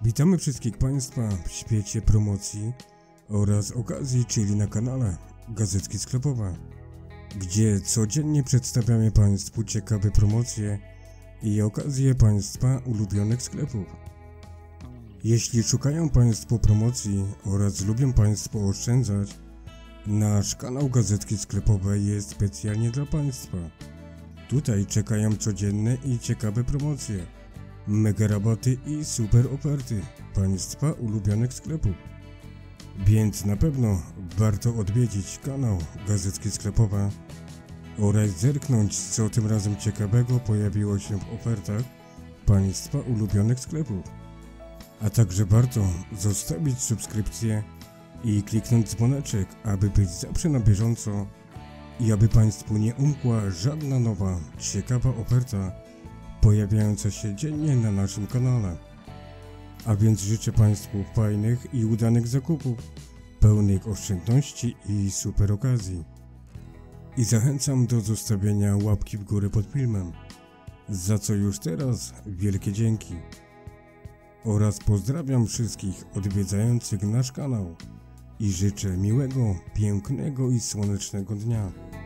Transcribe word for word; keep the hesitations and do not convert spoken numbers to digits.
Witamy wszystkich Państwa w świecie promocji oraz okazji, czyli na kanale Gazetki Sklepowe, gdzie codziennie przedstawiamy Państwu ciekawe promocje i okazje Państwa ulubionych sklepów. Jeśli szukają Państwo promocji oraz lubią Państwo oszczędzać, nasz kanał Gazetki Sklepowe jest specjalnie dla Państwa. Tutaj czekają codzienne i ciekawe promocje, mega rabaty i super oferty Państwa ulubionych sklepów. Więc na pewno warto odwiedzić kanał Gazetki Sklepowe oraz zerknąć, co tym razem ciekawego pojawiło się w ofertach Państwa ulubionych sklepów. A także warto zostawić subskrypcję i kliknąć dzwoneczek, aby być zawsze na bieżąco i aby Państwu nie umkła żadna nowa, ciekawa oferta pojawiająca się dziennie na naszym kanale. A więc życzę Państwu fajnych i udanych zakupów, pełnych oszczędności i super okazji. I zachęcam do zostawienia łapki w górę pod filmem, za co już teraz wielkie dzięki. Oraz pozdrawiam wszystkich odwiedzających nasz kanał i życzę miłego, pięknego i słonecznego dnia.